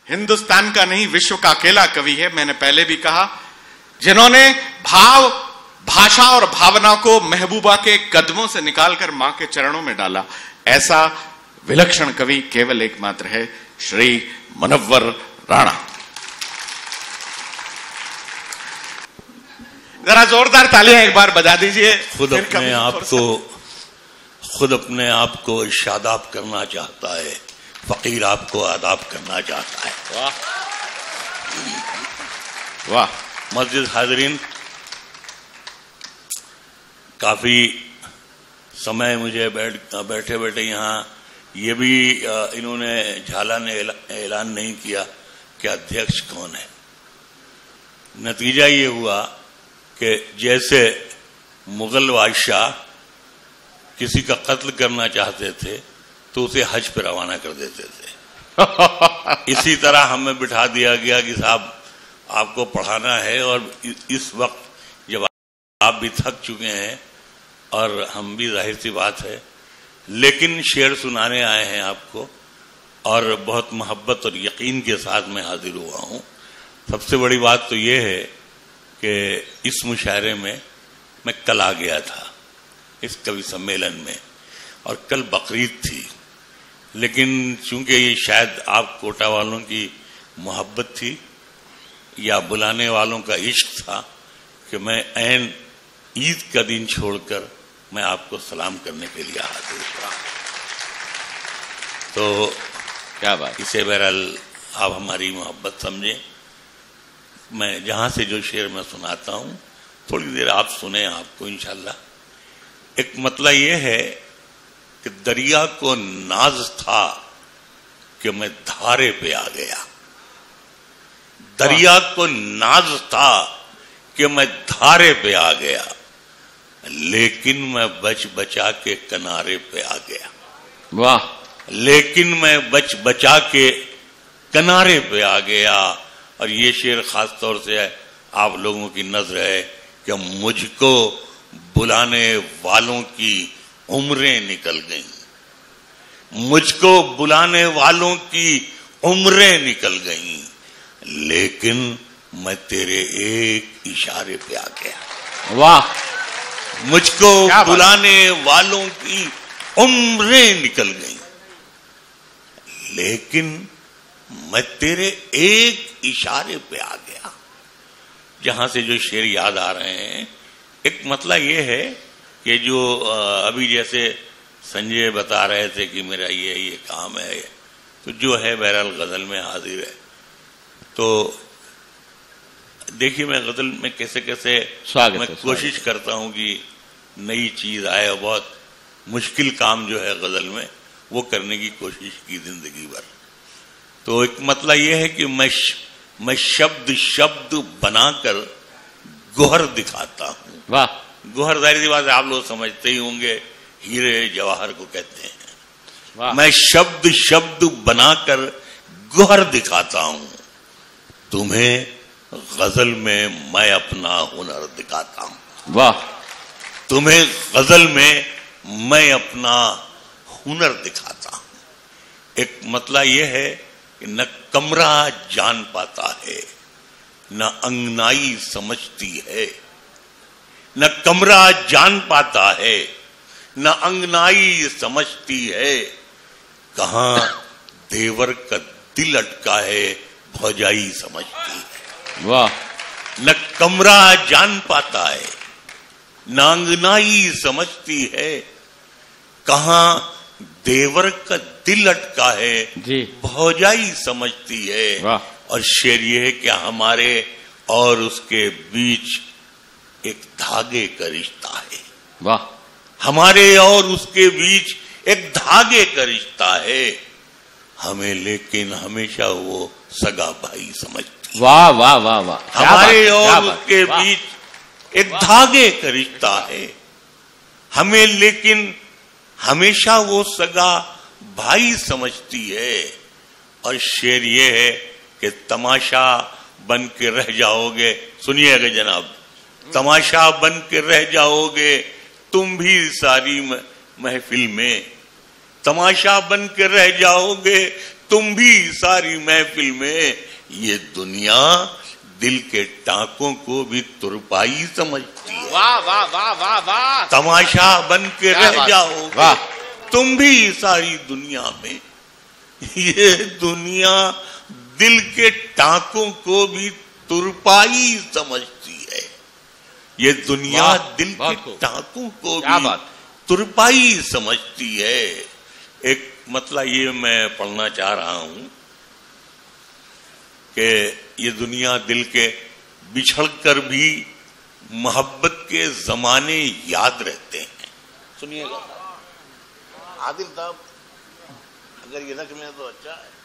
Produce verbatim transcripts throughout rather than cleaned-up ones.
हिंदुस्तान का नहीं विश्व का अकेला कवि है, मैंने पहले भी कहा, जिन्होंने भाव, भाषा और भावना को महबूबा के कदमों से निकालकर मां के चरणों में डाला। ऐसा विलक्षण कवि केवल एकमात्र है श्री मुनव्वर राणा। जरा जोरदार तालियां एक बार बजा दीजिए। खुद अपने आप को खुद अपने आप को शादाब करना चाहता है, फकीर आपको आदाब करना चाहता है। वाह वाह। मस्जिद हाज़रीन, काफी समय मुझे बैठ बैठे बैठे यहाँ ये भी इन्होंने झाला ने ऐलान नहीं किया कि अध्यक्ष कौन है। नतीजा ये हुआ कि जैसे मुगल बादशाह किसी का कत्ल करना चाहते थे तो उसे हज पे रवाना कर देते थे, इसी तरह हमें बिठा दिया गया कि साहब आपको पढ़ाना है। और इस वक्त जब आप भी थक चुके हैं और हम भी, जाहिर सी बात है, लेकिन शेर सुनाने आए हैं आपको, और बहुत मोहब्बत और यकीन के साथ मैं हाजिर हुआ हूं। सबसे बड़ी बात तो ये है कि इस मुशायरे में मैं कल आ गया था इस कवि सम्मेलन में, और कल बकरीद थी, लेकिन चूंकि ये शायद आप कोटा वालों की मोहब्बत थी या बुलाने वालों का इश्क था कि मैं ऐन ईद का दिन छोड़कर मैं आपको सलाम करने के लिए हाजिर हुआ। तो क्या बात, इसे बहरहाल आप हमारी मोहब्बत समझें। मैं जहां से जो शेर मैं सुनाता हूं थोड़ी देर आप सुने, आपको इंशाल्लाह। एक मतलब यह है कि दरिया को नाज था कि मैं धारे पे आ गया, दरिया को नाज था कि मैं धारे पे आ गया, लेकिन मैं बच बचा के किनारे पे आ गया। वाह। लेकिन मैं बच बचा के किनारे पे आ गया। और ये शेर खास तौर से आप लोगों की नजर है कि मुझको बुलाने वालों की उम्रें निकल गईं, मुझको बुलाने वालों की उम्रें निकल गईं, लेकिन मैं तेरे एक इशारे पे आ गया। वाह। मुझको बुलाने वालों की उम्रें निकल गईं, लेकिन मैं तेरे एक इशारे पे आ गया। जहां से जो शेर याद आ रहे हैं, एक मतलब ये है कि जो अभी जैसे संजय बता रहे थे कि मेरा ये ये काम है, तो जो है बहरहाल गजल में हाजिर है। तो देखिए मैं गजल में कैसे कैसे मैं कोशिश करता हूं कि नई चीज आए, और बहुत मुश्किल काम जो है गजल में वो करने की कोशिश की जिंदगी भर। तो एक मतलब ये है कि मैं श, मैं शब्द शब्द बनाकर गोहर दिखाता हूं। वाह। गोहर जाहिर सी बात है आप लोग समझते ही होंगे, हीरे जवाहर को कहते हैं। वाह। मैं शब्द शब्द बनाकर गोहर दिखाता हूं, तुम्हें गजल में मैं अपना हुनर दिखाता हूं। वाह। तुम्हें गजल में मैं अपना हुनर दिखाता हूं। एक मतलब यह है कि न कमरा जान पाता है, न अंगनाई समझती है, न कमरा जान पाता है, न अंगनाई समझती है, कहां देवर का दिल अटका है, भौजाई समझती है। वाह। न कमरा जान पाता है, न अंगनाई समझती है, कहां देवर का दिल अटका है, जी, भौजाई समझती है। वाह। और शेर ये है कि हमारे और उसके बीच एक धागे का रिश्ता है। वाह। हमारे और उसके बीच एक धागे का रिश्ता है, हमें लेकिन हमेशा वो सगा भाई समझती है। वाह वाह वाह वाह। हमारे और उसके बीच एक धागे का रिश्ता है, हमें लेकिन हमेशा वो सगा भाई समझती है। और शेर ये है कि तमाशा बन के रह जाओगे, सुनिएगा जनाब, तमाशा बन के रह जाओगे तुम भी सारी महफिल में, تماشا بن کے رہ جاؤ گے تم بھی ساری محفل میں. یہ دنیا دل کے ٹانکوں کو بھی ترپائی سمجھتی ہے. واہ واہ واہ واہ واہ. تماشا بن کے رہ جاؤ گے تم بھی ساری دنیا میں. یہ دنیا دل کے ٹانکوں کو بھی ترپائی سمجھتی ہے. یہ دنیا دل کے ٹانکوں کو بھی ترپائی سمجھتی ہے. ایک مسئلہ یہ میں پڑھنا چاہ رہا ہوں کہ یہ دنیا دل کے بچھڑ کر بھی محبت کے زمانے یاد رہتے ہیں. سنیے گا عادل صاحب، اگر یہ رکھ لیں تو اچھا ہے.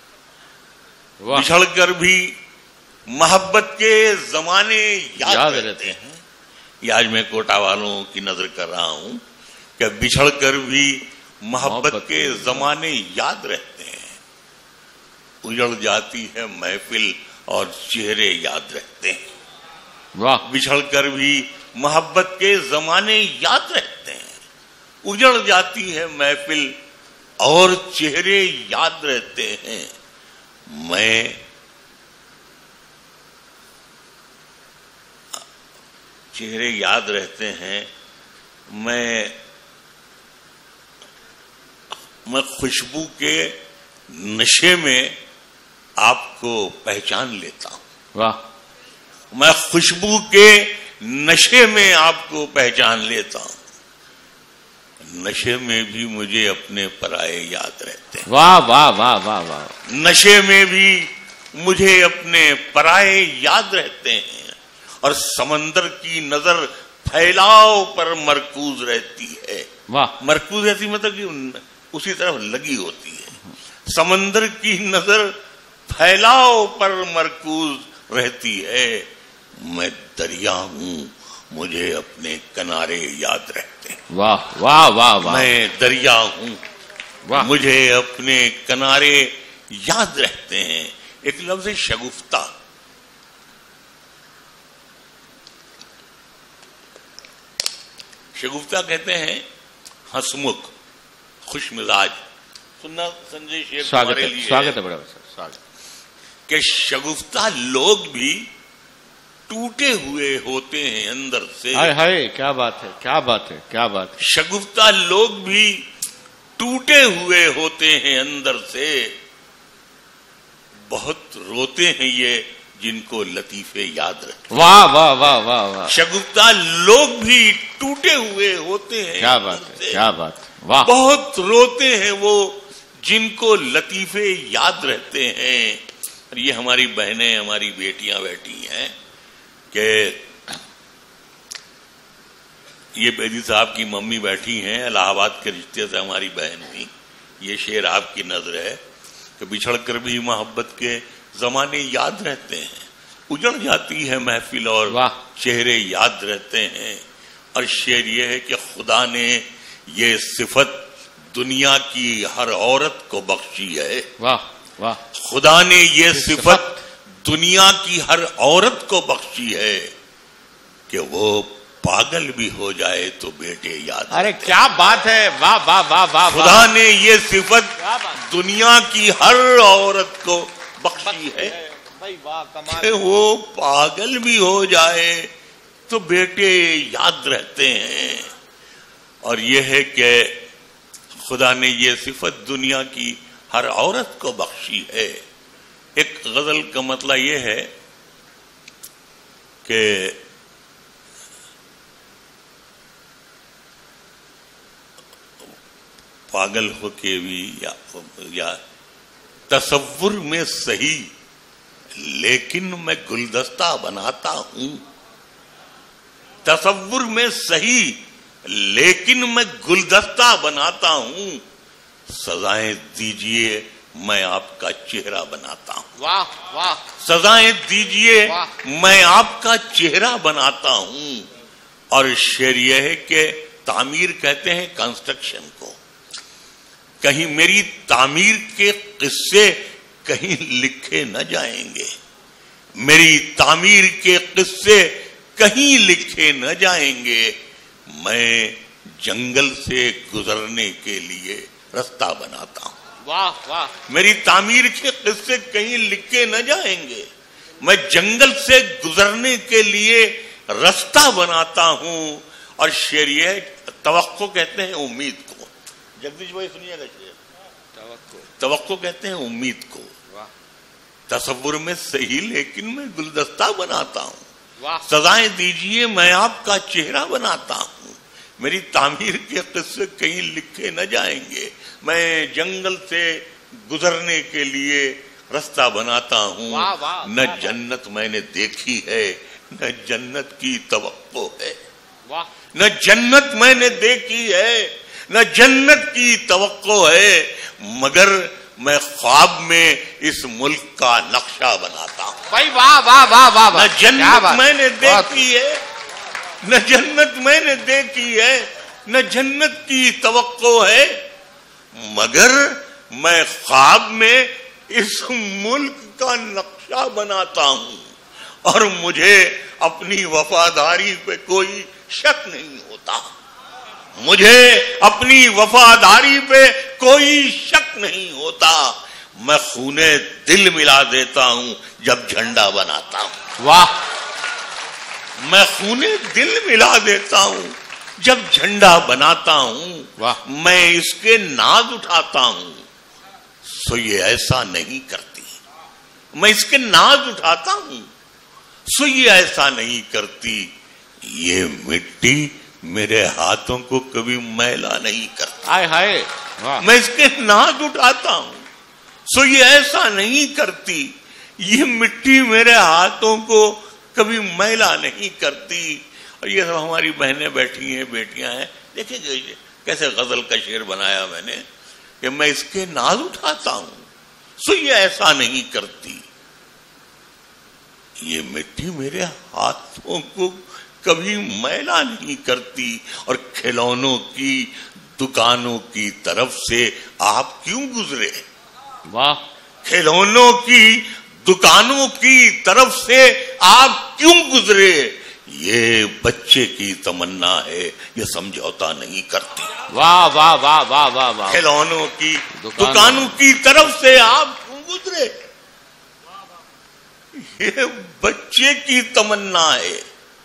بچھڑ کر بھی محبت کے زمانے یاد, یاد رہتے ہیں. یہ آج میں کوٹا والوں کی نظر کر رہا ہوں کہ بچھڑ کر بھی محبت کے زمانے یاد رہتے ہیں. اجڑ جاتی ہے محفل اور چہرے یاد رہتے ہیں. واہ. بچھڑ کر بھی محبت کے زمانے یاد رہتے ہیں. اجڑ جاتی ہے محفل اور چہرے یاد رہتے ہیں. میں چہرے یاد رہتے ہیں. میں میں خوشبو کے نشے میں آپ کو پہچان لیتا ہوں. واہ. میں خوشبو کے نشے میں آپ کو پہچان لیتا ہوں. نشے میں بھی مجھے اپنے پرائے یاد رہتے ہیں. واہ واہ واہ واہ واہ. نشے میں بھی مجھے اپنے پرائے یاد رہتے ہیں اور سمندر کی نظر پھیلاؤ پر مرکوز رہتی ہے. واہ. مرکوز رہتی مطلب کہ اسی طرف لگی ہوتی ہے. سمندر کی نظر پھیلاؤ پر مرکوز رہتی ہے. میں دریا ہوں مجھے اپنے کنارے یاد رہتے ہیں. واہ واہ واہ واہ. میں دریا ہوں واہ. مجھے اپنے کنارے یاد رہتے ہیں. ایک لفظ ہے شگفتہ. شگفتہ کہتے ہیں ہنسمکھ، خوش مزاج. سننا سنجے شیر تمہارے لیے سواگت ہے. بڑا سواگت. کہ شگفتہ لوگ بھی ٹوٹے ہوئے ہوتے ہیں اندر سے. ہائے ہائے کیا بات ہے کیا بات ہے کیا بات ہے. شگفتہ لوگ بھی ٹوٹے ہوئے ہوتے ہیں اندر سے. بہت روتے ہیں یہ جن کو لطیفے یاد رکھتے. واہ واہ واہ واہ واہ. شگفتہ لوگ بھی ٹوٹے ہوئے ہوتے ہیں. کیا بات ہے کیا بات ہے. واہ. بہت روتے ہیں وہ جن کو لطیفے یاد رہتے ہیں. اور یہ ہماری بہنیں ہماری بیٹیاں بیٹھی ہیں کہ یہ بیدی صاحب کی ممی بیٹھی ہیں الہ آباد کے رشتے سے ہماری بہن بھی. یہ شعر آپ کی نظر ہے کہ بچھڑ کر بھی محبت کے زمانے یاد رہتے ہیں. اجڑ جاتی ہے محفل اور واہ. چہرے یاد رہتے ہیں. اور شعر یہ ہے کہ خدا نے یہ صفت دنیا کی ہر عورت کو بخشی ہے. واہ واہ. خدا نے یہ صفت دنیا کی ہر عورت کو بخشی ہے کہ وہ پاگل بھی ہو جائے تو بیٹے یاد. ارے کیا بات ہے. واہ واہ واہ واہ. خدا نے یہ صفت دنیا کی ہر عورت کو بخشی ہے کہ وہ پاگل بھی ہو جائے تو بیٹے یاد رہتے ہیں. اور یہ ہے کہ خدا نے یہ صفت دنیا کی ہر عورت کو بخشی ہے. ایک غزل کا مطلب یہ ہے کہ پاگل ہو کے بھی یا, یا تصور میں صحیح لیکن میں گلدستہ بناتا ہوں. تصور میں صحیح لیکن میں گلدستہ بناتا ہوں. سزائیں دیجئے میں آپ کا چہرہ بناتا ہوں. واہ واہ. سزائیں دیجئے میں آپ کا چہرہ بناتا ہوں. اور شعر یہ ہے کہ تعمیر کہتے ہیں کنسٹرکشن کو. کہیں میری تعمیر کے قصے کہیں لکھے نہ جائیں گے. میری تعمیر کے قصے کہیں لکھے نہ جائیں گے. میں جنگل سے گزرنے کے لیے رستہ بناتا ہوں. واہ واہ. میری تعمیر کے قصے کہیں لکھے نہ جائیں گے. میں جنگل سے گزرنے کے لیے رستہ بناتا ہوں. اور شعر یہ توقع کہتے ہیں امید کو. جگدیش بھائی سنیے گا شعر. توقع توقع کہتے ہیں امید کو. تصور میں صحیح لیکن میں گلدستہ بناتا ہوں. سزائیں دیجئے میں آپ کا چہرہ بناتا ہوں. میری تعمیر کے قصے کہیں لکھے نہ جائیں گے. میں جنگل سے گزرنے کے لیے رستہ بناتا ہوں. واہ واہ. نہ جنت میں نے دیکھی ہے نہ جنت کی توقع ہے. واہ. نہ جنت میں نے دیکھی ہے نہ جنت کی توقع ہے مگر میں خواب میں اس ملک کا نقشہ بناتا ہوں. بھائی واہ واہ واہ واہ. نہ جنت میں نے دیکھی ہے نہ جنت میں نے دیکھی ہے نہ جنت کی توقع ہے مگر میں خواب میں اس ملک کا نقشہ بناتا ہوں. اور مجھے اپنی وفاداری پہ کوئی شک نہیں ہوتا. مجھے اپنی وفاداری پہ کوئی شک نہیں ہوتا. میں خونے دل ملا دیتا ہوں جب جھنڈا بناتا ہوں. واہ. میں خونے دل ملا دیتا ہوں جب جھنڈا بناتا ہوں. واہ. میں اس کے ناز اٹھاتا ہوں سو یہ ایسا نہیں کرتی. میں اس کے ناز اٹھاتا ہوں سو یہ ایسا نہیں کرتی. یہ مٹی میرے ہاتھوں کو کبھی میلا نہیں کرتا. ہائے ہائے. میں اس کے ناز اٹھاتا ہوں سو یہ ایسا نہیں کرتی. یہ مٹی میرے ہاتھوں کو کبھی میلا نہیں کرتی. اور یہ سب ہماری بہنیں بیٹھی ہیں بیٹیاں ہیں. دیکھیں گے کیسے غزل کا شعر بنایا میں نے کہ میں اس کے ناز اٹھاتا ہوں سو یہ ایسا نہیں کرتی. یہ مٹی میرے ہاتھوں کو کبھی میلا نہیں کرتی. اور کھلونوں کی دکانوں کی طرف سے آپ کیوں گزرے. واہ. کھلونوں کی دکانوں کی طرف سے آپ کیوں گزرے. یہ بچے کی تمنا ہے یہ سمجھوتا نہیں کرتی. واہ واہ واہ واہ واہ واہ. کھلونوں کی دکانوں کی طرف سے آپ کیوں گزرے. یہ بچے کی تمنا ہے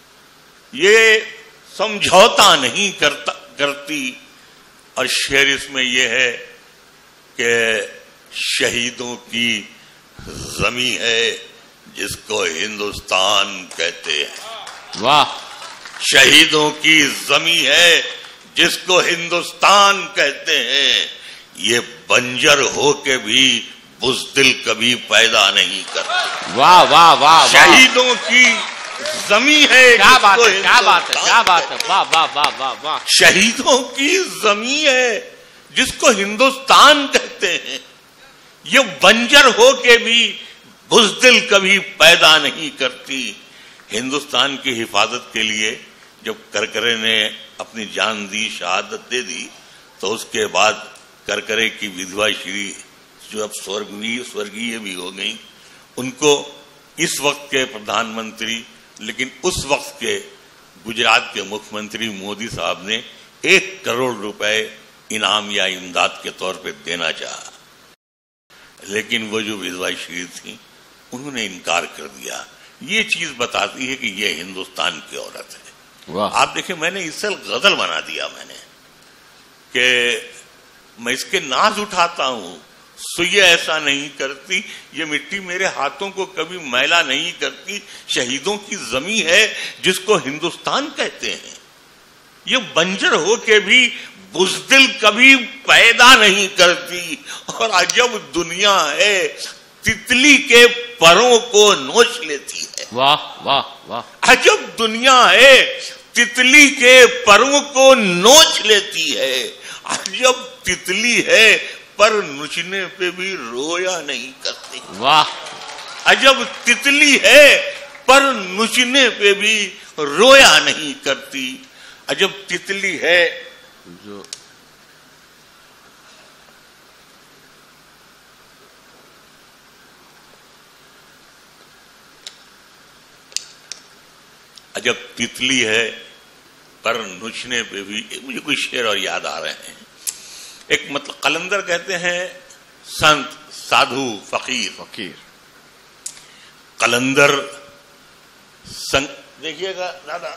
یہ سمجھوتا نہیں کرتا کرتی. اور شعر اس میں یہ ہے کہ شہیدوں کی زمیں ہے جس کو ہندوستان کہتے ہیں. واہ. شہیدوں کی زمیں ہے جس کو ہندوستان کہتے ہیں. یہ بنجر ہو کے بھی بزدل کبھی پیدا نہیں کرتے. واہ واہ واہ. شہیدوں کی زمین ہے. کیا بات ہے کیا بات ہے کیا بات ہے. واہ واہ واہ واہ واہ. شہیدوں کی زمین ہے جس کو ہندوستان کہتے ہیں. یہ بنجر ہو کے بھی بزدل کبھی پیدا نہیں کرتی. ہندوستان کی حفاظت کے لیے جب کرکرے نے اپنی جان دی شہادت دے دی تو اس کے بعد کرکرے کی ودھوا شری جو اب سورگی سورگیہ بھی ہو گئی ان کو اس وقت کے پردھان منتری لیکن اس وقت کے گجرات کے مکھ منتری مودی صاحب نے ایک کروڑ روپے انعام یا امداد کے طور پہ دینا چاہا لیکن وہ جو ودھوا شری تھی انہوں نے انکار کر دیا. یہ چیز بتاتی ہے کہ یہ ہندوستان کی عورت ہے. آپ دیکھیں میں نے اس سے غزل بنا دیا میں نے کہ میں اس کے ناز اٹھاتا ہوں سو یہ ایسا نہیں کرتی. یہ مٹی میرے ہاتھوں کو کبھی میلا نہیں کرتی. شہیدوں کی زمین ہے جس کو ہندوستان کہتے ہیں. یہ بنجر ہو کے بھی بزدل کبھی پیدا نہیں کرتی. اور عجب دنیا ہے تتلی کے پروں کو نوچ لیتی ہے. واہ واہ واہ. عجب دنیا ہے تتلی کے پروں کو نوچ لیتی ہے. عجب تتلی ہے پر نوچنے پہ بھی رویا نہیں کرتی. واہ. عجب تتلی ہے پر نوچنے پہ بھی رویا نہیں کرتی. عجب تتلی ہے جو عجب تتلی ہے پر نوچنے پہ بھی. مجھے کوئی شعر اور یاد آ رہے ہیں ایک مطلب قلندر کہتے ہیں سنت، سادھو، فقیر. فقیر. قلندر سنگ دیکھیے گا دادا،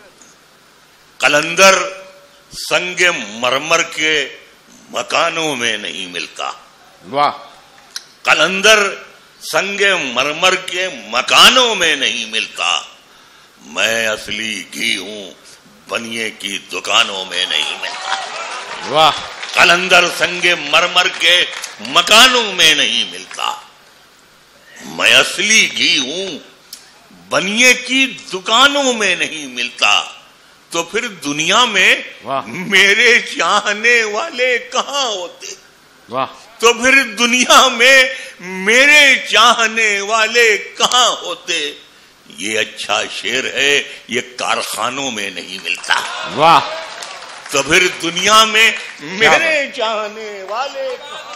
قلندر سنگ مرمر کے مکانوں میں نہیں ملتا. واہ. قلندر سنگ مرمر کے مکانوں میں نہیں ملتا. میں اصلی گھی ہوں، بنیے کی دکانوں میں نہیں ملتا. واہ. قلندر سنگ مرمر کے مکانوں میں نہیں ملتا. میں اصلی گھی ہوں، بنیے کی دکانوں میں نہیں ملتا. تو پھر دنیا میں میرے چاہنے والے کہاں ہوتے؟ واہ. تو پھر دنیا میں میرے چاہنے والے کہاں ہوتے؟ یہ اچھا شعر ہے، یہ کارخانوں میں نہیں ملتا. واہ. تو پھر دنیا میں میرے چاہنے والے کہاں؟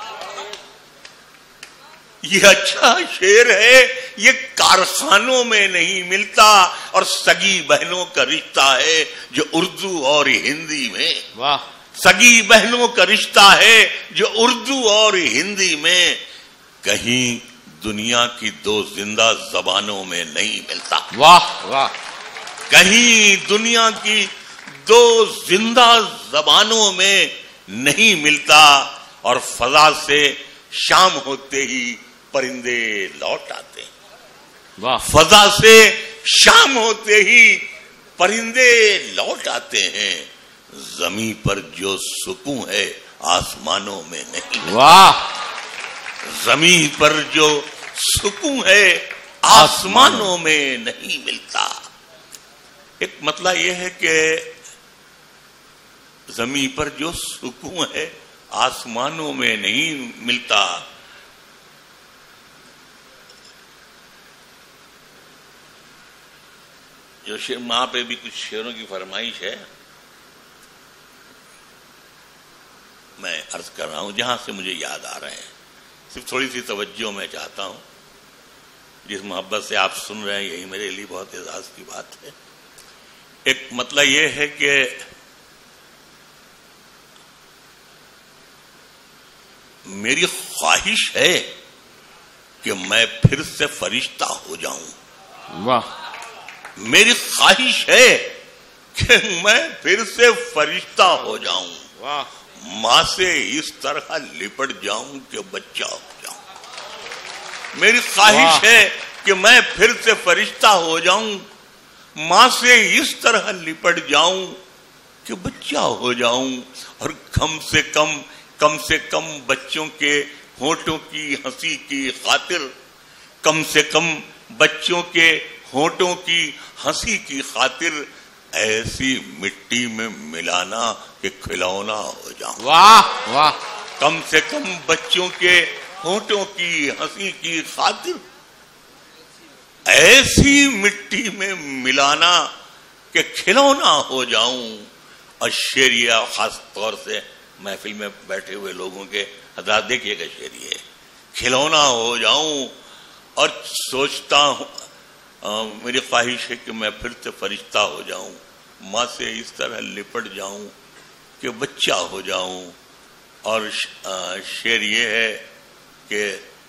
یہ اچھا شعر ہے، یہ کارخانوں میں نہیں ملتا. اور سگی بہنوں کا رشتہ ہے جو اردو اور ہندی میں. واہ. سگی بہنوں کا رشتہ ہے جو اردو اور ہندی میں کہیں دنیا کی دو زندہ زبانوں میں نہیں ملتا. واہ واہ. کہیں دنیا کی دو زندہ زبانوں میں نہیں ملتا. اور فضا سے شام ہوتے ہی پرندے لوٹ آتے ہیں. واہ. فضا سے شام ہوتے ہی پرندے لوٹ آتے ہیں. زمین پر جو سکون ہے آسمانوں میں نہیں. واہ. زمین پر جو سکون ہے آسمانوں میں نہیں ملتا. ایک مطلب یہ ہے کہ زمین پر جو سکون ہے آسمانوں میں نہیں ملتا. جو شعر ماں پہ بھی کچھ شعروں کی فرمائش ہے، میں عرض کر رہا ہوں جہاں سے مجھے یاد آ رہے ہیں. صرف تھوڑی سی توجہ میں چاہتا ہوں. جس محبت سے آپ سن رہے ہیں یہی میرے لیے بہت اعزاز کی بات ہے. ایک مطلب یہ ہے کہ میری خواہش ہے کہ میں پھر سے فرشتہ ہو جاؤں. واہ. میری خواہش ہے کہ میں پھر سے فرشتہ ہو جاؤں. واہ. ماں سے اس طرح لپٹ جاؤں کہ بچہ ہو جاؤں. میری خواہش ہے کہ میں پھر سے فرشتہ ہو جاؤں. ماں سے اس طرح لپٹ جاؤں کہ بچہ ہو جاؤں. اور کم سے کم کم سے کم بچوں کے ہونٹوں کی ہنسی کی خاطر کم سے کم بچوں کے ہونٹوں کی ہنسی کی خاطر ایسی مٹی میں ملانا کہ کھلونا ہو جاؤں. واہ واہ. کم سے کم بچوں کے ہونٹوں کی ہنسی کی خاطر ایسی مٹی میں ملانا کہ کھلونا ہو جاؤں. اور شعریہ خاص طور سے محفل میں بیٹھے ہوئے لوگوں کے حضرات دیکھیے گا، شعریہ کھلونا ہو جاؤں. اور سوچتا ہوں میری خواہش ہے کہ میں پھر سے فرشتہ ہو جاؤں. ماں سے اس طرح لپٹ جاؤں کہ بچہ ہو جاؤں. اور شعر یہ ہے کہ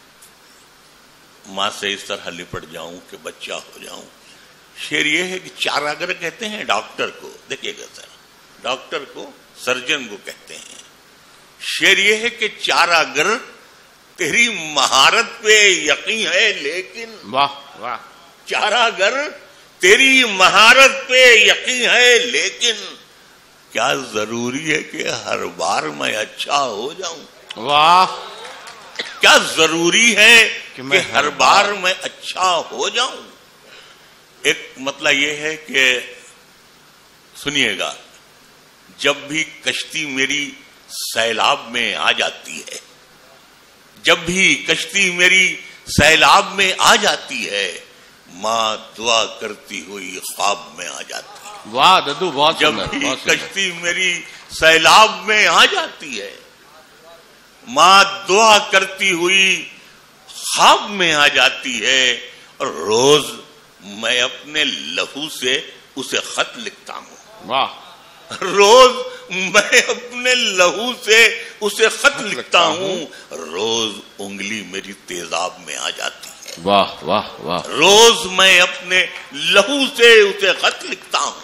ماں سے اس طرح لپٹ جاؤں کہ بچہ ہو جاؤں. شعر یہ ہے کہ چاراگر کہتے ہیں ڈاکٹر کو. دیکھیے گا سر، ڈاکٹر کو، سرجن کو کہتے ہیں. شعر یہ ہے کہ چاراگر تیری مہارت پہ یقین ہے لیکن واہ واہ. چاراگر تیری مہارت پہ یقین ہے لیکن کیا ضروری ہے کہ ہر بار میں اچھا ہو جاؤں؟ واہ. کیا ضروری ہے کہ کہ میں ہر بار میں اچھا ہو جاؤں؟ ایک مطلب یہ ہے کہ سنیے گا، جب بھی کشتی میری سیلاب میں آ جاتی ہے، جب بھی کشتی میری سیلاب میں آ جاتی ہے، ماں دعا کرتی ہوئی خواب میں آ جاتی ہے. واہ ددو بہت جب سندر، بھی بہت سندر. کشتی میری سیلاب میں آ جاتی ہے، ماں دعا کرتی ہوئی خواب میں آ جاتی ہے. اور روز میں اپنے لہو سے اسے خط لکھتا ہوں. واہ. روز میں اپنے لہو سے اسے خط لکھتا ہوں، روز انگلی میری تیزاب میں آ جاتی ہے۔ واہ واہ واہ۔ روز میں اپنے لہو سے اسے خط لکھتا ہوں،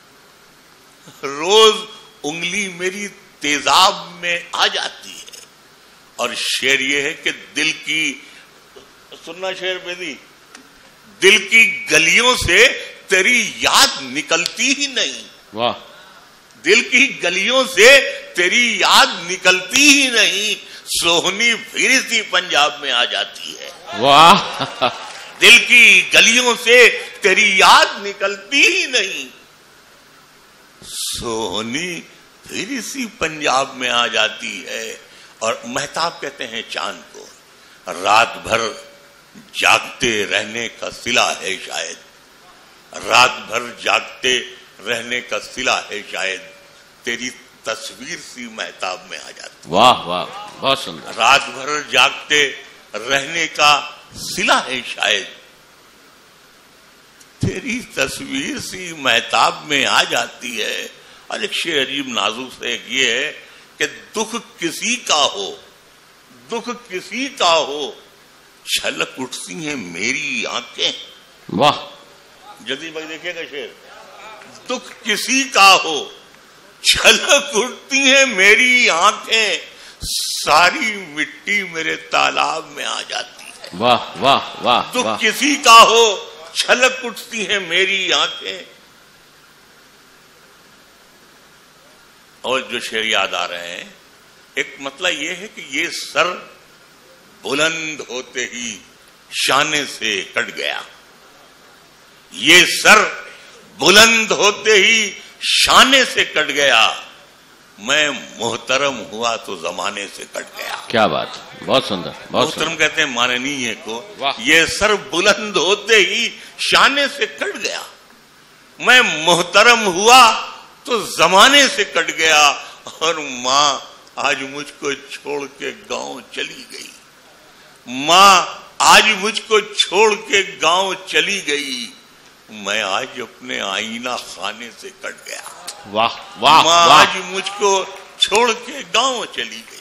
روز انگلی میری تیزاب میں آ جاتی ہے۔ اور شعر یہ ہے کہ دل کی، سننا شعر پہ دی، دل کی گلیوں سے تیری یاد نکلتی ہی نہیں۔ واہ۔ دل کی گلیوں سے تیری یاد نکلتی ہی نہیں، سوہنی پھر سی پنجاب میں آ جاتی ہے۔ واہ۔ دل کی گلیوں سے تیری یاد نکلتی ہی نہیں، سوہنی پھر سی پنجاب میں آ جاتی ہے۔ اور مہتاب کہتے ہیں چاند کو، رات بھر جاگتے رہنے کا صلہ ہے شاید، رات بھر جاگتے رہنے کا صلہ ہے شاید، تیری تصویر سی مہتاب میں آ جاتی۔ واہ واہ، بہت سندر۔ رات بھر جاگتے رہنے کا صلہ ہے شاید، تیری تصویر سی مہتاب میں آ جاتی ہے۔ اور ایک شعر عجیب نازک سے ایک یہ ہے کہ دکھ کسی کا ہو، دکھ کسی کا ہو، چھلک اٹھتی ہیں میری آنکھیں۔ واہ۔ جلدی بھائی دیکھیے گا شعر، دکھ کسی کا ہو، چھلک اٹھتی ہیں میری آنکھیں، ساری مٹی میرے تالاب میں آ جاتی ہے۔ واہ واہ واہ۔ دکھ کسی کا ہو، چھلک اٹھتی ہیں میری آنکھیں۔ اور جو شعر یاد آ رہے ہیں، ایک مطلب یہ ہے کہ یہ سر بلند ہوتے ہی شانے سے کٹ گیا، یہ سر بلند ہوتے ہی شانے سے کٹ گیا، میں محترم ہوا تو زمانے سے کٹ گیا۔ کیا بات، بہت سندر، بہت محترم سندر۔ کہتے ہیں ماننیے کو، یہ سر بلند ہوتے ہی شانے سے کٹ گیا، میں محترم ہوا تو زمانے سے کٹ گیا، اور ماں آج مجھ کو چھوڑ کے گاؤں چلی گئی، ماں آج مجھ کو چھوڑ کے گاؤں چلی گئی، میں آج اپنے آئینہ خانے سے کٹ گیا۔ واہ واہ، ماں آج مجھ کو چھوڑ کے گاؤں چلی گئی۔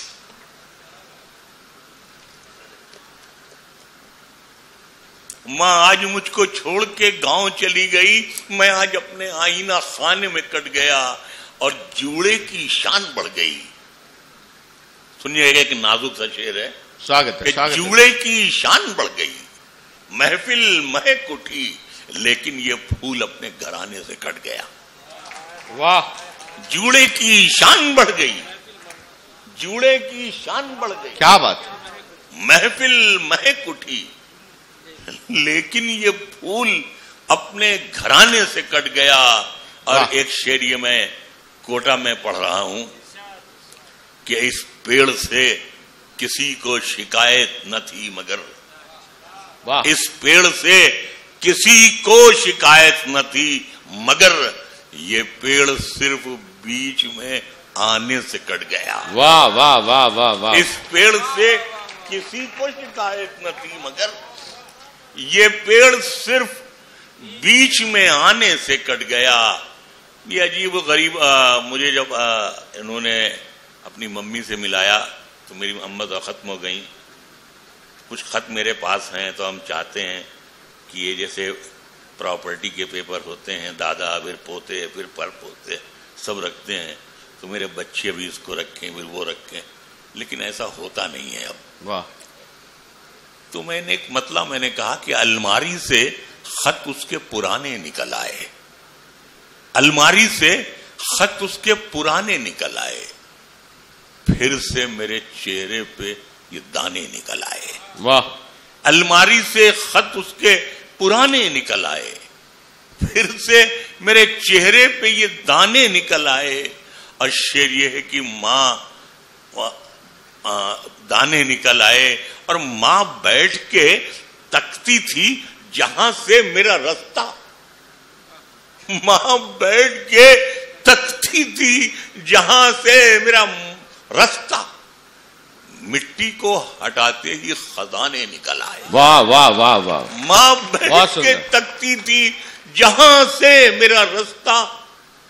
ماں آج مجھ کو چھوڑ کے گاؤں چلی گئی، میں آج اپنے آئینہ خانے میں کٹ گیا، اور جوڑے کی شان بڑھ گئی۔ سنیے گا کہ نازک سا شعر ہے، سواگت ہے، کہ جوڑے کی شان بڑھ گئی، محفل مہک اٹھی، لیکن یہ پھول اپنے گھرانے سے کٹ گیا۔ واہ۔ جوڑے کی شان بڑھ گئی، جوڑے کی شان بڑھ گئی، کیا بات، محفل مہک اٹھی، لیکن یہ پھول اپنے گھرانے سے کٹ گیا۔ اور ایک شعر یہ میں کوٹا میں پڑھ رہا ہوں کہ اس پیڑ سے کسی کو شکایت نہ تھی مگر، واہ، اس پیڑ سے کسی کو شکایت نہ تھی مگر، یہ پیڑ صرف بیچ میں آنے سے کٹ گیا۔ واہ واہ واہ واہ واہ۔ اس پیڑ سے کسی کو شکایت نہ تھی مگر، یہ پیڑ صرف بیچ میں آنے سے کٹ گیا۔ یہ عجیب و غریب، مجھے جب انہوں نے اپنی ممی سے ملایا تو میری اماں تو ختم ہو گئیں، کچھ خط میرے پاس ہیں، تو ہم چاہتے ہیں کہ یہ جیسے پراپرٹی کے پیپر ہوتے ہیں، دادا پھر پوتے پھر پر پوتے سب رکھتے ہیں، تو میرے بچے بھی اس کو رکھیں پھر وہ رکھیں، لیکن ایسا ہوتا نہیں ہے اب۔ واہ۔ تو میں نے ایک مطلب میں نے کہا کہ الماری سے خط اس کے پرانے نکل آئے، الماری سے خط اس کے پرانے نکل آئے، پھر سے میرے چہرے پہ یہ دانے نکل آئے۔ واہ۔ الماری سے خط اس کے پرانے نکل آئے، پھر سے میرے چہرے پہ یہ دانے نکل آئے۔ اور شعر یہ ہے کہ ماں دانے نکل آئے، اور ماں بیٹھ کے تکتی تھی جہاں سے میرا رستہ، ماں بیٹھ کے تکتی تھی جہاں سے میرا رستہ، مٹی کو ہٹاتے ہی خزانے نکل آئے۔ واہ واہ واہ واہ۔ ماں بیٹھ کے تکتی تھی جہاں سے میرا رستہ،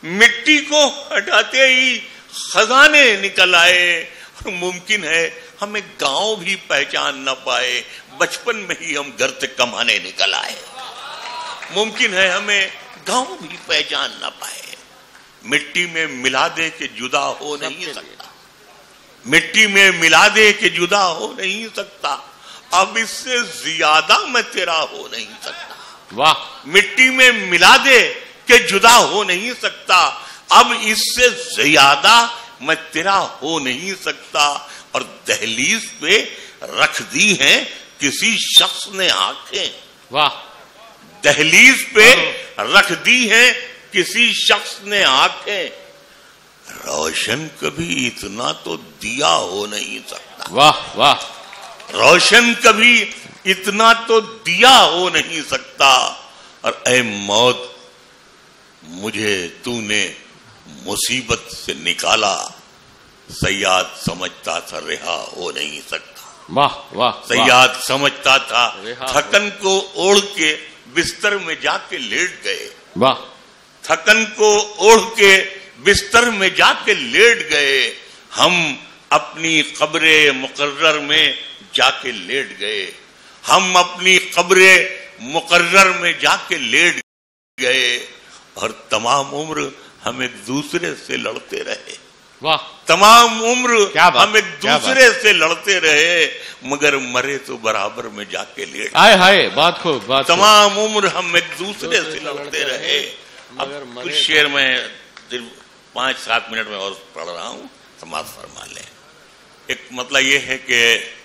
مٹی کو ہٹاتے ہی خزانے نکل آئے، اور ممکن ہے ہمیں گاؤں بھی پہچان نہ پائے، بچپن میں ہی ہم گھر سے کمانے نکل آئے، ممکن ہے ہمیں گاؤں بھی پہچان نہ پائے۔ مٹی میں ملا دے کہ جدا ہو نہیں سکتا، مٹی میں ملا دے کہ جدا ہو نہیں سکتا، اب اس سے زیادہ میں تیرا ہو نہیں سکتا۔ واہ! مٹی میں ملا دے کہ جدا ہو نہیں سکتا، اب اس سے زیادہ میں تیرا ہو نہیں سکتا۔ اور دہلیز پہ رکھ دی ہیں کسی شخص نے آنکھیں، واہ! دہلیز پہ رکھ دی ہیں کسی شخص نے آنکھیں، روشن کبھی اتنا تو دیا ہو نہیں سکتا، واہ واہ! روشن کبھی اتنا تو دیا ہو نہیں سکتا۔ اور اے موت، مجھے تو نے مصیبت سے نکالا، سیاد سمجھتا تھا رہا ہو نہیں سکتا، واہ واہ! سیاد سمجھتا تھا تھکن کو اوڑھ کے بستر میں جا کے لیٹ گئے، واہ! تھکن کو اوڑھ کے بستر میں جا کے لیٹ گئے، ہم اپنی قبر مقرر میں جا کے لیٹ گئے، ہم اپنی قبر مقرر میں جا کے لیٹ گئے، اور تمام عمر ہم ایک دوسرے سے لڑتے رہے، واہ! تمام عمر ہم ایک کیا دوسرے سے لڑتے رہے، مگر مرے تو برابر میں جا کے لیٹ، ہائے ہائے، بات خوب، بات خوب۔ تمام عمر ہم ایک دوسرے سے لڑتے رہے۔ اب کچھ شعر میں پانچ سات منٹ میں اور پڑھ رہا ہوں، سماعت فرما لیں۔ ایک مطلب یہ ہے کہ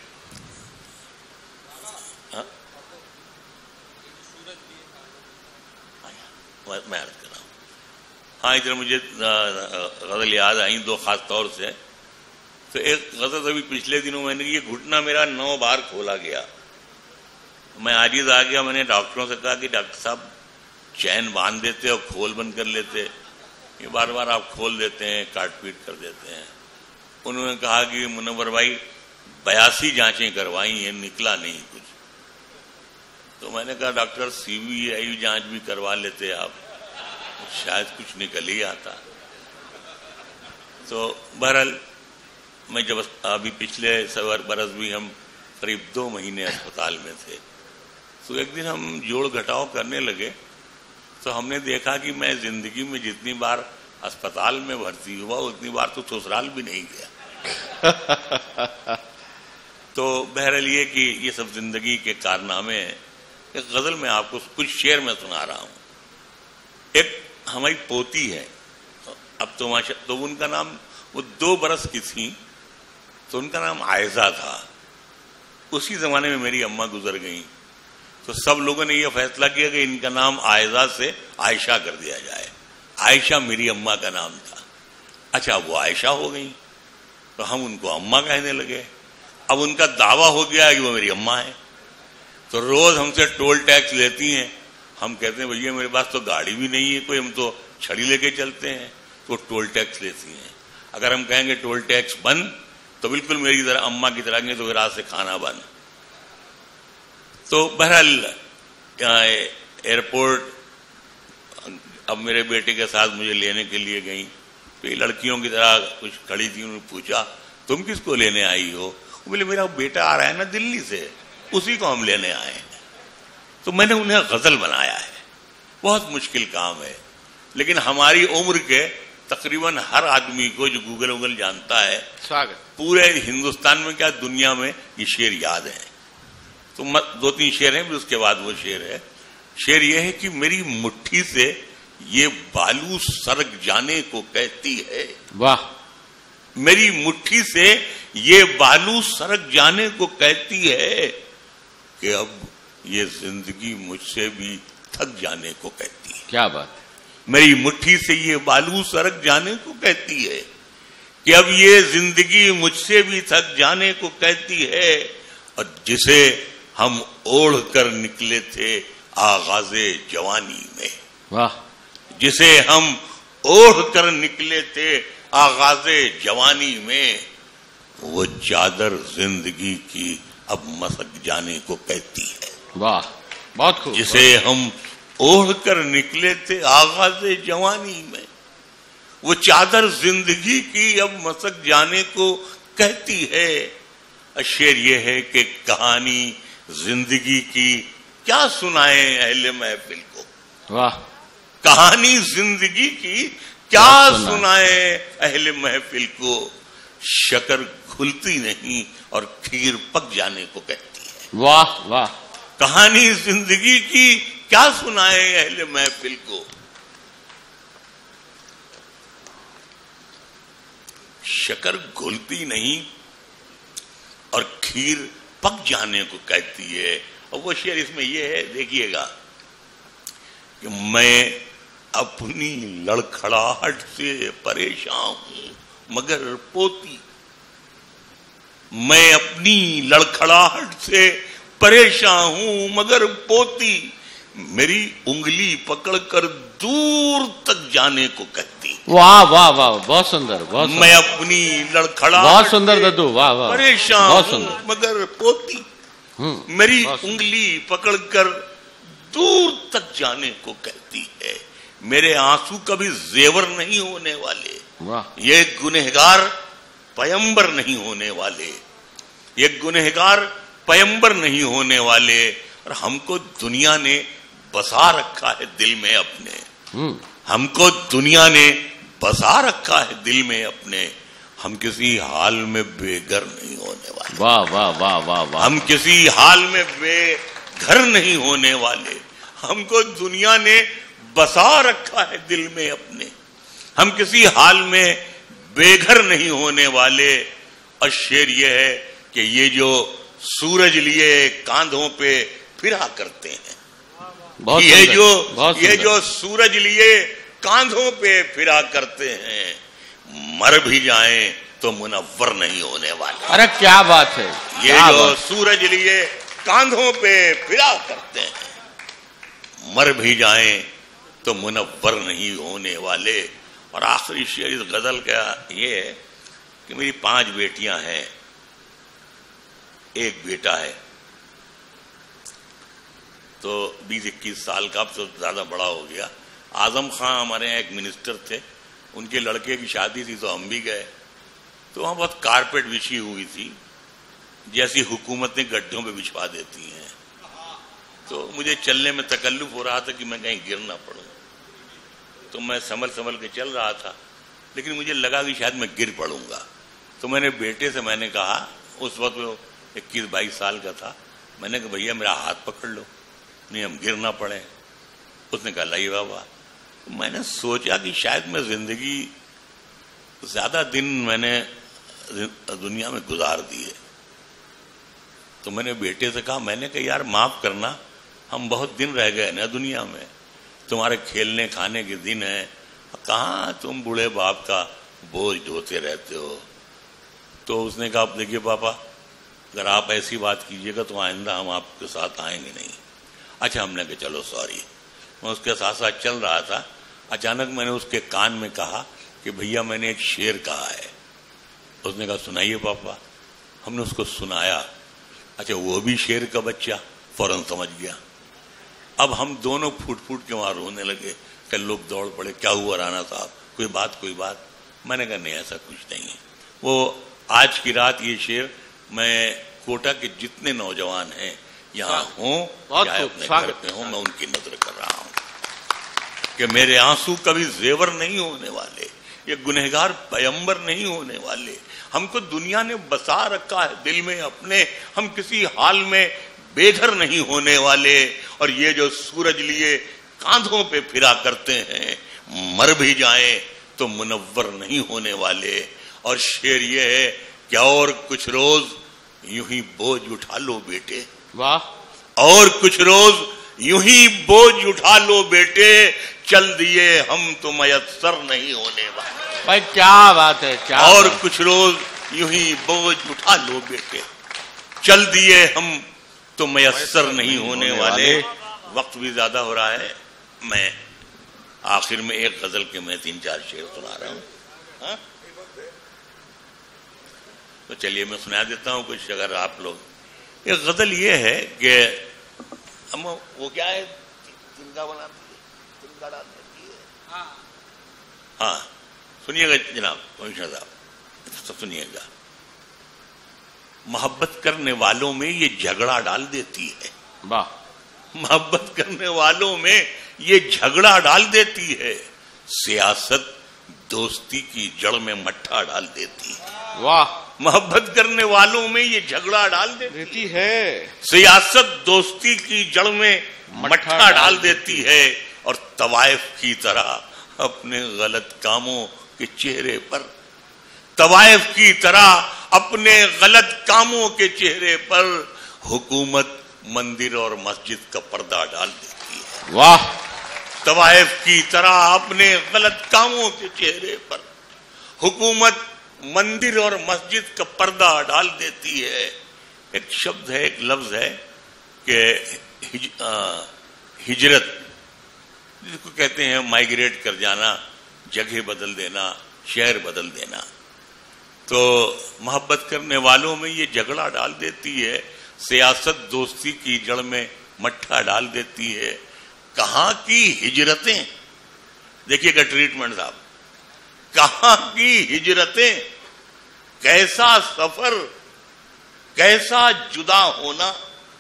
میں عرض کر رہا ہوں، ہاں ادھر مجھے غزل یاد آئی دو خاص طور سے۔ تو ایک غزل ابھی پچھلے دنوں میں نے یہ گھٹنا میرا نو بار کھولا گیا، میں عاجز آ گیا، میں نے ڈاکٹروں سے کہا کہ ڈاکٹر صاحب چین باندھ دیتے اور کھول بند کر لیتے، یہ بار بار آپ کھول دیتے ہیں، کاٹ پیٹ کر دیتے ہیں۔ انہوں نے کہا کہ منور بھائی بیاسی جانچیں کروائیں ہیں، نکلا نہیں کچھ۔ تو میں نے کہا ڈاکٹر سی بی آئی جانچ بھی کروا لیتے آپ، شاید کچھ نکل ہی آتا۔ تو بہرحال میں جب ابھی پچھلے سور برس بھی ہم قریب دو مہینے اسپتال میں تھے، تو ایک دن ہم جوڑ گھٹاؤ کرنے لگے، تو ہم نے دیکھا کہ میں زندگی میں جتنی بار اسپتال میں بھرتی ہوا اتنی بار تو سسرال بھی نہیں گیا۔ تو بہرحال یہ کہ یہ سب زندگی کے کارنامے ہیں۔ ایک غزل میں آپ کو کچھ شعر میں سنا رہا ہوں۔ ایک ہماری پوتی ہے، اب تو ماشاء تو ان کا نام، وہ دو برس کی تھیں تو ان کا نام عائزہ تھا۔ اسی زمانے میں میری اماں گزر گئیں، تو سب لوگوں نے یہ فیصلہ کیا کہ ان کا نام عائزہ سے عائشہ کر دیا جائے۔ عائشہ میری اماں کا نام تھا۔ اچھا وہ عائشہ ہو گئی تو ہم ان کو اماں کہنے لگے۔ اب ان کا دعویٰ ہو گیا کہ وہ میری اماں ہے، تو روز ہم سے ٹول ٹیکس لیتی ہیں۔ ہم کہتے ہیں بھیا میرے پاس تو گاڑی بھی نہیں ہے کوئی، ہم تو چھڑی لے کے چلتے ہیں، تو ٹول ٹیکس لیتی ہیں۔ اگر ہم کہیں گے ٹول ٹیکس بند تو بالکل میری طرح اماں کی طرح تو رات سے کھانا بند۔ تو بہرحال ایئرپورٹ اب میرے بیٹے کے ساتھ مجھے لینے کے لیے گئیں، تو لڑکیوں کی طرح کچھ کھڑی تھی، انہوں نے پوچھا تم کس کو لینے آئی ہو؟ بولے میرا بیٹا آ رہا ہے نا دلی سے، اسی کو ہم لینے آئے ہیں۔ تو میں نے انہیں غزل بنایا ہے۔ بہت مشکل کام ہے، لیکن ہماری عمر کے تقریباً ہر آدمی کو جو گوگل وگل جانتا ہے، پورے ہندوستان میں کیا دنیا میں یہ شعر یاد ہے۔ تو دو تین شعر ہیں، اس کے بعد وہ شعر ہے۔ شعر یہ ہے کہ میری مٹھی سے یہ بالو سرک جانے کو کہتی ہے، واہ، میری مٹھی سے یہ بالو سرک جانے کو کہتی ہے، کہ اب یہ زندگی مجھ سے بھی تھک جانے کو کہتی ہے۔ کیا بات! میری مٹھی سے یہ بالو سرک جانے کو کہتی ہے، کہ اب یہ زندگی مجھ سے بھی تھک جانے کو کہتی ہے، اور جسے ہم اوڑھ کر نکلے تھے آغاز جوانی میں، واہ، جسے ہم اوڑھ کر نکلے تھے آغاز جوانی میں، وہ چادر زندگی کی اب مسک جانے کو کہتی ہے۔ واہ، بہت خوب۔ جسے ہم اوڑھ کر نکلے تھے آغاز جوانی میں، وہ چادر زندگی کی اب مسک جانے کو کہتی ہے. شعر یہ ہے کہ کہانی زندگی کی کیا سنائیں اہل محفل کو. واہ. کہانی زندگی کی کیا سنائیں اہل محفل کو. شکر کھلتی نہیں اور کھیر پک جانے کو کہتی ہے. واہ واہ. کہانی زندگی کی کیا سنائیں اہل محفل کو. شکر گھلتی نہیں اور کھیر پک جانے کو کہتی ہے. اور وہ شعر اس میں یہ ہے, دیکھیے گا کہ میں اپنی لڑکھڑاہٹ سے پریشان ہوں مگر پوتی. میں اپنی لڑکھڑاہٹ سے پریشان ہوں مگر پوتی. میری انگلی پکڑ کر دور تک جانے کو کہتی. واہ واہ واہ, بہت سندر, بہت میں اپنی لڑکھڑاہٹ بہت سندر ددو, واہ واہ, پریشان ہوں مگر پوتی. میری انگلی پکڑ کر دور تک جانے کو کہتی ہے. میرے آنسو کبھی زیور نہیں ہونے والے. یہ گنہگار پیمبر نہیں ہونے والے. یہ گنہگار پیمبر نہیں ہونے والے. اور ہم کو دنیا نے بسا رکھا ہے دل میں اپنے. ہم کو دنیا نے بسا رکھا ہے دل میں اپنے. ہم کسی حال میں بے گھر نہیں ہونے والے. واہ واہ واہ واہ واہ. ہم کسی حال میں بے گھر نہیں ہونے والے. ہم کو دنیا نے بسا رکھا ہے دل میں اپنے. ہم کسی حال میں بے گھر نہیں ہونے والے. اور شعر یہ ہے کہ یہ جو سورج لیے کاندھوں پہ پھرا کرتے ہیں, یہ جو یہ جو سورج لیے کاندھوں پہ پھرا کرتے ہیں, مر بھی جائیں تو منور نہیں ہونے والے. ارے کیا بات ہے. یہ جو سورج لیے کاندھوں پہ پھرا کرتے ہیں, مر بھی جائیں تو منور نہیں ہونے والے. اور آخری شعر اس غزل کا یہ ہے کہ میری پانچ بیٹیاں ہیں, ایک بیٹا ہے تو بیس اکیس سال کا, اب تو زیادہ بڑا ہو گیا. اعظم خان ہمارے یہاں ایک منسٹر تھے, ان کے لڑکے کی شادی تھی تو ہم بھی گئے. تو وہاں بہت کارپیٹ بچھی ہوئی تھی جیسی حکومتیں گڈھوں پہ بچھوا دیتی ہیں. تو مجھے چلنے میں تکلف ہو رہا تھا کہ میں کہیں گر نہ پڑوں. تو میں سنبھل سنبھل کے چل رہا تھا, لیکن مجھے لگا کہ شاید میں گر پڑوں گا. تو میں نے بیٹے سے میں نے کہا, اس وقت وہ اکیس بائیس سال کا تھا, میں نے کہا بھیا میرا ہاتھ پکڑ لو, نہیں ہم گر نہ پڑے. اس نے کہا لائیے بابا. میں نے سوچا کہ شاید میں زندگی زیادہ دن میں نے دنیا میں گزار دیے. تو میں نے بیٹے سے کہا, میں نے کہا یار معاف کرنا, ہم بہت دن رہ گئے نا دنیا میں, تمہارے کھیلنے کھانے کے دن ہیں, کہاں تم بوڑھے باپ کا بوجھ ڈھوتے رہتے ہو. تو اس نے کہا دیکھیے پاپا, اگر آپ ایسی بات کیجیے گا تو آئندہ ہم آپ کے ساتھ آئیں گے نہیں. اچھا, ہم نے کہا چلو سوری. میں اس کے ساتھ ساتھ چل رہا تھا, اچانک میں نے اس کے کان میں کہا کہ بھیا میں نے ایک شعر کہا ہے. اس نے کہا سنائیے پاپا. ہم نے اس کو سنایا. اچھا, وہ بھی شعر کا بچہ فوراً سمجھ گیا. اب ہم دونوں پھوٹ پھوٹ کے وہاں رونے لگے کہ لوگ دوڑ پڑے, کیا ہوا رانا صاحب, کوئی بات کوئی بات. میں نے کہا نہیں ایسا کچھ نہیں ہے. وہ آج کی رات یہ شعر میں کوٹا کے جتنے نوجوان ہیں یہاں ہوں چاہے اپنے گھر پہ ہوں, میں ان کی نظر کر رہا ہوں کہ میرے آنسو کبھی زیور نہیں ہونے والے, یہ گنہگار پیمبر نہیں ہونے والے. ہم کو دنیا نے بسا رکھا ہے دل میں اپنے, ہم کسی حال میں بے گھر نہیں ہونے والے. اور یہ جو سورج لیے کاندھوں پہ پھرا کرتے ہیں, مر بھی جائیں تو منور نہیں ہونے والے. اور شعر یہ ہے کہ اور کچھ روز یوں ہی بوجھ اٹھا لو بیٹے. واہ. اور کچھ روز یوں ہی بوجھ اٹھا لو بیٹے, چل دیے ہم تو میسر نہیں ہونے والے. بھائی کیا بات ہے, کیا اور کچھ روز یوں ہی بوجھ اٹھا لو بیٹے, چل دیے ہم تو میسر نہیں ہونے والے. وقت بھی زیادہ ہو رہا ہے, میں آخر میں ایک غزل کے میں تین چار شعر سنا رہا ہوں. ہاں تو چلیے میں سنا دیتا ہوں کچھ, اگر آپ لوگ. ایک غزل یہ ہے کہ ہم وہ کیا ہے تنگا بناتی ہے, تنگا ڈال دیتی ہے. ہاں سنیے گا جناب کمشنر صاحب، سنیے گا، محبت کرنے والوں میں یہ جھگڑا ڈال دیتی ہے، واہ، محبت کرنے والوں میں یہ جھگڑا ڈال دیتی ہے، سیاست دوستی کی جڑ میں مٹھا ڈال دیتی ہے، واہ، محبت کرنے والوں میں یہ جھگڑا ڈال دیتی دیتی ہے، سیاست دوستی کی جڑ میں مٹھا ڈال دیتی ہے، اور طوائف کی طرح اپنے غلط کاموں کے چہرے پر طوائف کی طرح اپنے غلط کاموں کے چہرے پر حکومت مندر اور مسجد کا پردہ ڈال دیتی ہے، واہ، طوائف کی طرح اپنے غلط کاموں کے چہرے پر حکومت مندر اور مسجد کا پردہ ڈال دیتی ہے۔ ایک شبد ہے، ایک لفظ ہے کہ ہج... آ... ہجرت، جس کو کہتے ہیں مائگریٹ کر جانا، جگہ بدل دینا، شہر بدل دینا، تو محبت کرنے والوں میں یہ جھگڑا ڈال دیتی ہے، سیاست دوستی کی جڑ میں مٹھا ڈال دیتی ہے۔ کہاں کی ہجرتیں، دیکھیے گا ٹریٹمنٹ صاحب، کہاں کی ہجرتیں، کیسا سفر، کیسا جدا ہونا،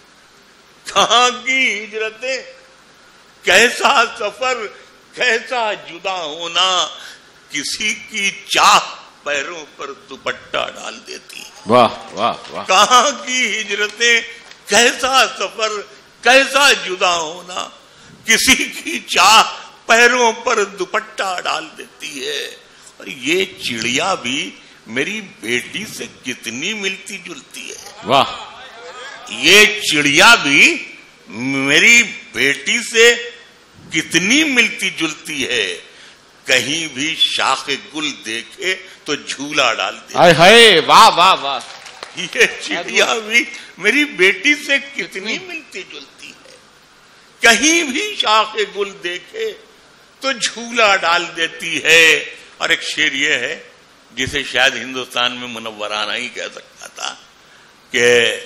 کہاں کی ہجرتیں، کیسا سفر، کیسا جدا ہونا، کسی کی چاہ پیروں پر دوپٹہ ڈال دیتی ہے۔ واہ واہ واہ، کہاں کی ہجرتیں، کیسا سفر، کیسا جدا ہونا، کسی کی چاہ پیروں پر دوپٹہ ڈال دیتی ہے۔ اور یہ چڑیا بھی میری بیٹی سے کتنی ملتی جلتی ہے، واہ، یہ چڑیا بھی میری بیٹی سے کتنی ملتی جلتی ہے، کہیں بھی شاخ گل دیکھے تو جھولا ڈال دے، ہائے ہائے، واہ واہ واہ، یہ چڑیا بھی میری بیٹی سے کتنی ملتی جلتی ہے، کہیں بھی شاخ گل دیکھے تو جھولا ڈال دیتی ہے۔ اور ایک شعر یہ ہے جسے شاید ہندوستان میں منورانہ ہی کہہ سکتا تھا کہ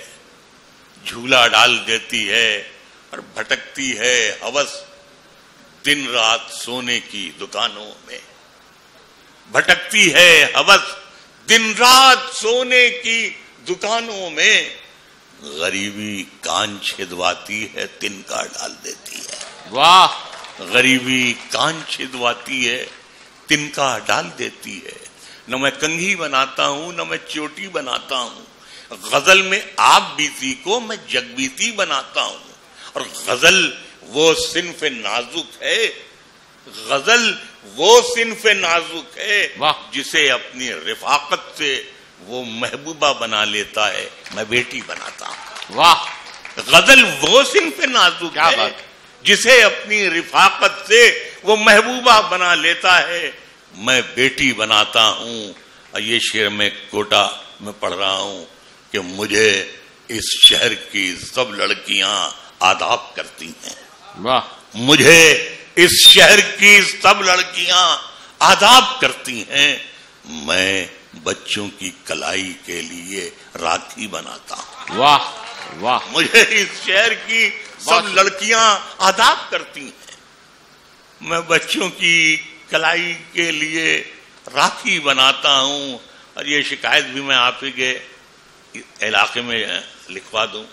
جھولا ڈال دیتی ہے اور بھٹکتی ہے ہوس دن رات سونے کی دکانوں میں، بھٹکتی ہے ہوس دن رات سونے کی دکانوں میں، غریبی کان چھدواتی ہے تنکا ڈال دیتی ہے، واہ، غریبی کان چھدواتی ہے تنکا ڈال دیتی ہے۔ نہ میں کنگھی بناتا ہوں، نہ میں چوٹی بناتا ہوں، غزل میں آپ بیتی کو میں جگ بیتی بناتا ہوں، اور غزل وہ صنف نازک ہے، غزل وہ صنف نازک ہے جسے اپنی رفاقت سے وہ محبوبہ بنا لیتا ہے، میں بیٹی بناتا ہوں۔ واہ، غزل وہ صنف نازک ہے جسے اپنی رفاقت سے وہ محبوبہ بنا لیتا ہے، میں بیٹی بناتا ہوں۔ اور یہ شعر میں کوٹا میں پڑھ رہا ہوں کہ مجھے اس شہر کی سب لڑکیاں آداب کرتی ہیں، واہ، مجھے اس شہر کی سب لڑکیاں آداب کرتی ہیں، میں بچوں کی کلائی کے لیے راکھی بناتا ہوں، واہ واہ، مجھے اس شہر کی سب لڑکیاں آداب کرتی ہیں، میں بچوں کی کلائی کے لیے راکھی بناتا ہوں۔ اور یہ شکایت بھی میں آپ ہی کے علاقے میں لکھوا دوں،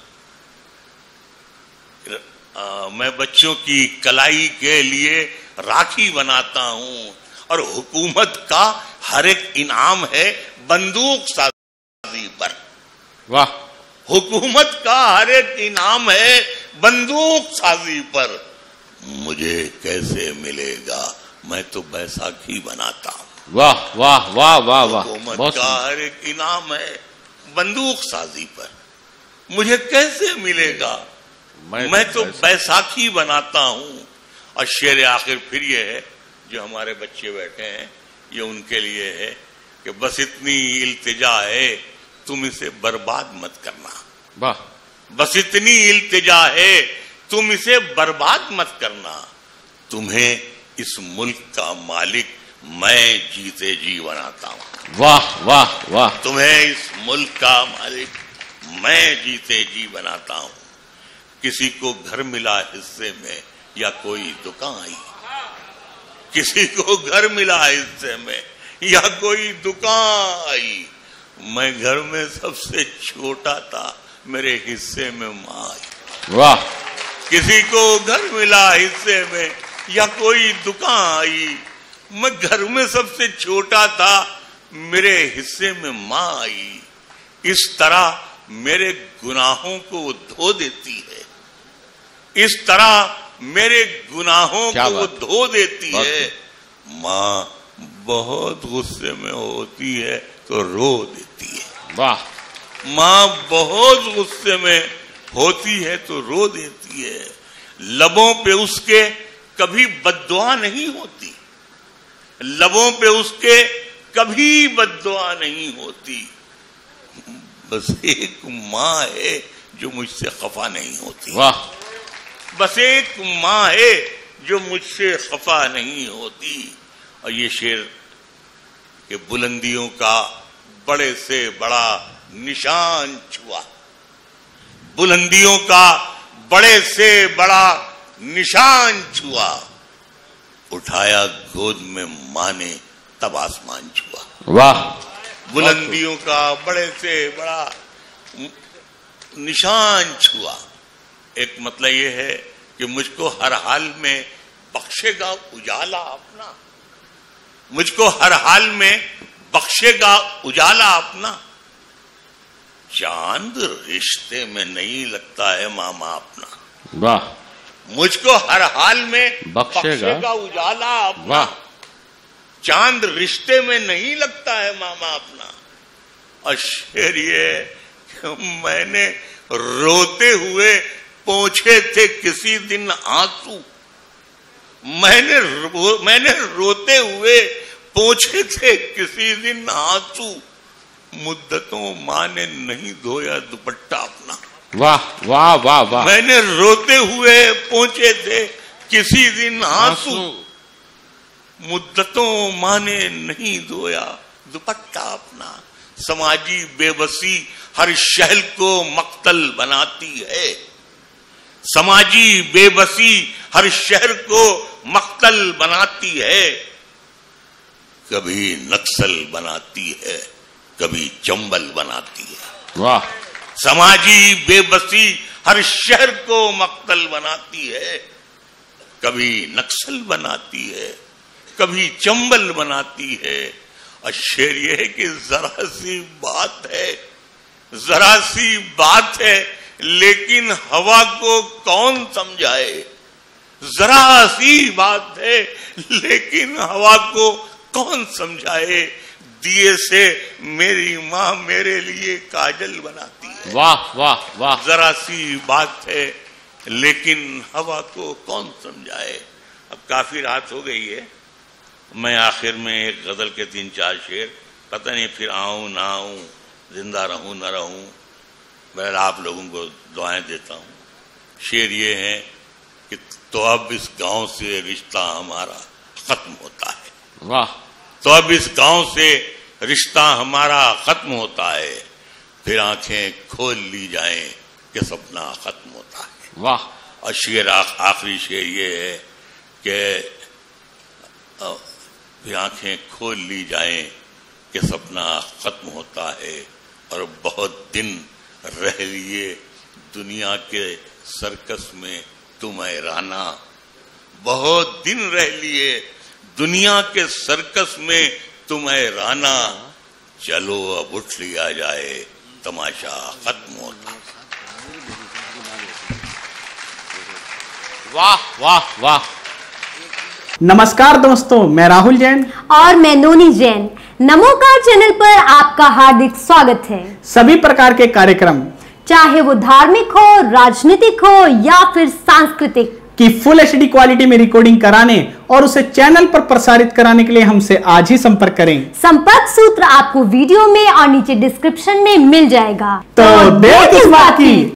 میں بچوں کی کلائی کے لیے راکھی بناتا ہوں، اور حکومت کا ہر ایک انعام ہے بندوق سازی پر، واہ، حکومت کا ہر ایک انعام ہے بندوق سازی پر، مجھے کیسے ملے گا، میں تو بیساکھی بناتا ہوں۔ واہ واہ واہ واہ واہ، حکومت کا ہر ایک انعام ہے بندوق سازی پر، مجھے کیسے ملے گا، میں تو بیساکھی بناتا ہوں۔ اور شعر آخر پھر یہ ہے، جو ہمارے بچے بیٹھے ہیں یہ ان کے لیے ہے کہ بس اتنی التجا ہے تم اسے برباد مت کرنا، واہ، بس اتنی التجا ہے تم اسے برباد مت کرنا، تمہیں اس ملک کا مالک میں جیتے جی بناتا ہوں، واہ واہ واہ، تمہیں اس ملک کا مالک میں جیتے جی بناتا ہوں، کسی کو گھر ملا حصے میں یا کوئی دکان آئی، کسی کو گھر ملا حصے میں یا کوئی دکان آئی، میں گھر میں سب سے چھوٹا تھا، میرے حصے میں ماں آئی۔ واہ، کسی کو گھر ملا حصے میں یا کوئی دکان آئی، میں گھر میں سب سے چھوٹا تھا، میرے حصے میں ماں آئی۔ اس طرح میرے گناہوں کو وہ دھو دیتی ہے، اس طرح میرے گناہوں کو وہ دھو دیتی ہے۔ ماں بہت غصے میں ہوتی ہے تو رو دیتی ہے، واہ، ماں بہت غصے میں ہوتی ہے تو رو دیتی ہے۔ لبوں پہ اس کے کبھی بد دعا نہیں ہوتی، لبوں پہ اس کے کبھی بد دعا نہیں ہوتی۔ بس ایک ماں ہے جو مجھ سے خفا نہیں ہوتی، واہ، بس ایک ماں ہے جو مجھ سے خفا نہیں ہوتی۔ اور یہ شعر کہ بلندیوں کا بڑے سے بڑا نشان چھوا، بلندیوں کا بڑے سے بڑا نشان چھوا، اٹھایا گود میں ماں نے تب آسمان چھوا۔ واہ، بلندیوں کا بڑے سے بڑا نشان چھوا۔ ایک مطلب یہ ہے کہ مجھ کو ہر حال میں بخشے گا اجالا اپنا، مجھ کو ہر حال میں بخشے گا اجالا اپنا۔ چاند رشتے میں نہیں لگتا ہے ماما اپنا، واہ، مجھ کو ہر حال میں بخشے گا اجالا اپنا۔ واہ، چاند رشتے میں نہیں لگتا ہے ماما اپنا۔ اور شعر یہ ہے کہ میں نے روتے ہوئے پہنچے تھے کسی دن آنسو، میں نے رو میں نے روتے ہوئے پہنچے تھے کسی دن آنسو، مدتوں ماں نے نہیں دھویا دوپٹہ اپنا۔ واہ، واہ، واہ، واہ، میں نے روتے ہوئے پہنچے تھے کسی دن آنسو، مدتوں ماں نے نہیں دھویا دوپٹہ اپنا۔ سماجی بے بسی ہر شہر کو مقتل بناتی ہے، سماجی بے بسی ہر شہر کو مقتل بناتی ہے، کبھی نکسل بناتی ہے، کبھی چنبل بناتی ہے۔ واہ، سماجی بے بسی ہر شہر کو مقتل بناتی ہے، کبھی نکسل بناتی ہے، کبھی چنبل بناتی ہے۔ اور شعر یہ ہے کہ ذرا سی بات ہے، ذرا سی بات ہے لیکن ہوا کو کون سمجھائے، ذرا سی بات ہے لیکن ہوا کو کون سمجھائے، دیے سے میری ماں میرے لیے کاجل بناتی ہے۔ واہ، واہ، واہ، ذرا سی بات ہے لیکن ہوا کو کون سمجھائے۔ اب کافی رات ہو گئی ہے، میں آخر میں ایک غزل کے تین چار شعر، پتہ نہیں پھر آؤں نہ آؤں، زندہ رہوں نہ رہوں، بہر آپ لوگوں کو دعائیں دیتا ہوں۔ شعر یہ ہے کہ تو اب اس گاؤں سے رشتہ ہمارا ختم ہوتا ہے، واہ، تو اب اس گاؤں سے رشتہ ہمارا ختم ہوتا ہے، پھر آنکھیں کھول لی جائیں کہ سپنا ختم ہوتا ہے۔ واہ، اور شعر آخری شعر یہ ہے کہ پھر آنکھیں کھول لی جائیں کہ سپنا ختم ہوتا ہے، اور بہت دن رہ لیے دنیا کے سرکس میں تم حیرانہ، بہت دن رہ لیے دنیا کے سرکس میں تم حیرانہ، چلو اب اٹھ لیا جائے تماشا ختم ہوتا۔ واہ، واہ، واہ۔ नमस्कार दोस्तों, मैं राहुल जैन और मैं नोनी जैन। नमोकार चैनल पर आपका हार्दिक स्वागत है। सभी प्रकार के कार्यक्रम, चाहे वो धार्मिक हो, राजनीतिक हो या फिर सांस्कृतिक, की फुल एचडी क्वालिटी में रिकॉर्डिंग कराने और उसे चैनल पर प्रसारित कराने के लिए हमसे आज ही संपर्क करें। संपर्क सूत्र आपको वीडियो में और नीचे डिस्क्रिप्शन में मिल जाएगा। तो देर किस बात की,